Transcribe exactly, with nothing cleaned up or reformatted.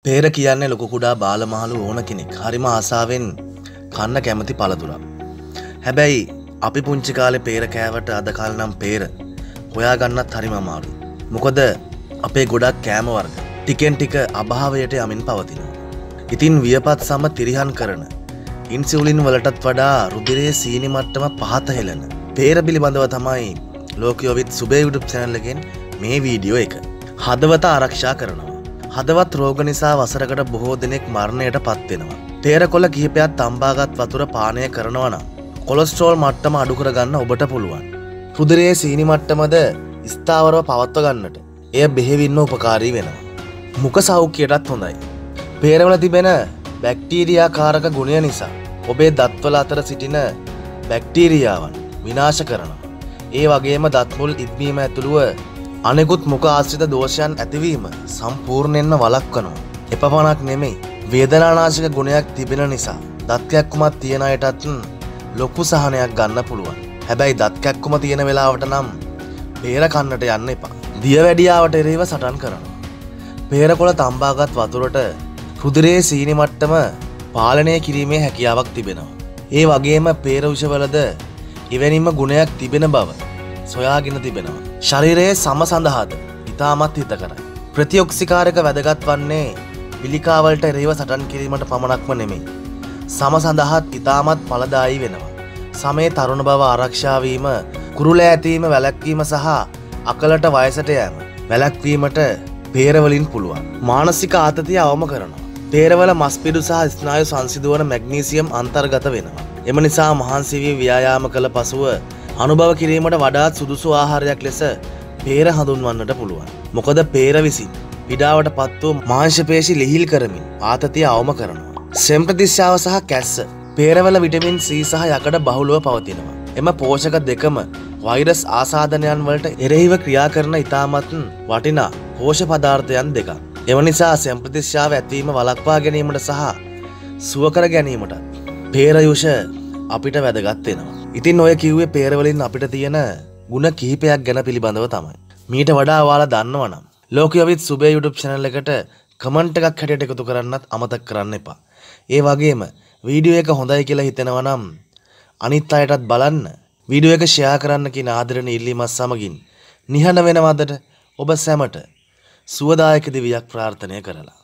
පේර කියන්නේ ලොකු කුඩා බාලමහලු ඕන කෙනෙක් හරිම ආසාවෙන් කන්න කැමති පළතුරක්. හැබැයි අපි පුංචි කාලේ පේර කෑවට අද කාලේ නම් පේර හොයාගන්නත් හරිම අමාරුයි. මොකද අපේ ගොඩක් කෑම වර්ග ටිකෙන් ටික අභාවයට යමින් පවතිනවා. ඉතින් වියපත් සම තිරිහන් කරන ඉන්සියුලින් වලටත් වඩා රුධිරයේ සීනි මට්ටම පහත හෙළන පේර පිළිබඳව තමයි ලෝකියෝවිත් සුබේ YouTube channel එකෙන් මේ වීඩියෝ එක. හදවත ආරක්ෂා කරනවා. හදවත් රෝග නිසා වසරකට බොහෝ දෙනෙක් මරණයට පත් වෙනවා. පේර කොළ කිහිපයක් තම්බාගත් වතුර පානය කරනවා නම් කොලෙස්ටරෝල් මට්ටම අඩු කරගන්න ඔබට පුළුවන්. රුධිරයේ සීනි මට්ටමද ස්ථාවරව පවත්වා ගන්නට එය බෙහෙවින්ම උපකාරී වෙනවා. මුඛ සෞඛ්‍යයටත් හොඳයි. පේරවල තිබෙන බැක්ටීරියාකාරක ගුණය නිසා ඔබේ දත්වල අතර සිටින බැක්ටීරියාවන් විනාශ කරනවා. ඒ වගේම දත් මුල් ඉද්මීම ඇතුළුව අනෙකුත් මුඛ ආශ්‍රිත දෝෂයන් ඇතිවීම සම්පූර්ණයෙන්ම වළක්වනවා. එපමණක් නෙමෙයි, වේදනානාශක ගුණයක් තිබෙන නිසා දත් කැක්කුමක් තියන අයටත් ලොකු සහනයක් ගන්න පුළුවන්. හැබැයි දත් කැක්කුම තියෙන වෙලාවට නම් පේර කන්නට යන්න එපා. දියවැඩියාවට එරෙහිව සටන් කරනවා. පේර කොළ තම්බාගත් වතුරට රුධිරයේ සීනි මට්ටම පාලනය කිරීමේ හැකියාවක් තිබෙනවා. ඒ වගේම පේර විෂවලද එවැනිම ගුණයක් තිබෙන බව සොයාගෙන තිබෙනවා. ශරීරයේ සම සඳහාද ඉතාමත් හිතකරයි. ප්‍රතිඔක්සිකාරක වැදගත් වන්නේ පිළිකාවලට එරෙහිව සටන් කිරීමට පමණක්ම නෙමෙයි, සම සඳහාත් ඉතාමත් ඵලදායී වෙනවා. සමේ තරුණ බව ආරක්ෂා වීම, කුරුලෑ ඇතිවීම වැළැක්වීම සහ අකලට වයසට යෑම වැළැක්වීමට පේරවලින් පුළුවන්. මානසික ආතතිය අවම කරනවා. පේරවල මස්පිඩු සහ ස්නායු සංසිඳුවන මැග්නීසියම් අන්තර්ගත වෙනවා. එම නිසා මහන්සි වී ව්‍යායාම කළ පසුව අනුභව කිරීමට වඩාත් සුදුසු ආහාරයක් ලෙස පේර හඳුන්වන්නට පුළුවන්. මොකද පේර විසින් පීඩාවට පත් වූ මාංශ පේශි ලිහිල් කරමින් ආතතිය අවම කරනවා. සෙම් ප්‍රතිශ්‍යාව සහ කැස්ස. පේරවල විටමින් C සහ යකඩ බහුලව පවතිනවා. එම පෝෂක දෙකම වෛරස් ආසාදනයන් වලට එරෙහිව ක්‍රියා කරන ඉතාමත් වටිනා පෝෂ පදාර්ථයන් දෙකක්. එම නිසා සෙම් ප්‍රතිශ්‍යාව ඇතිවීම වළක්වා ගැනීමට සහ සුව කර ගැනීමට පේර යුෂ අපිට වැදගත් වෙනවා. ඉතින් ඔය කිව්වේ පේරවලින් අපිට තියෙන ಗುಣ කිහිපයක් ගැන පිළිබඳව තමයි. මීට වඩා ඔයාලා දන්නවනම් ලෝකියෝවිත් සුබේ YouTube channel එකට කමෙන්ට් එකක් හැටියට එකතු කරන්නත් අමතක කරන්න එපා. ඒ වගේම වීඩියෝ එක හොඳයි කියලා හිතෙනවා නම් අනිත් අයටත් බලන්න, වීඩියෝ එක ෂෙයා කරන්න කියන ආදරණීය ඉල්ලීමත් සමගින් නිහඬ වෙනවදට ඔබ සැමට සුවදායක දිවියක් ප්‍රාර්ථනා කරලා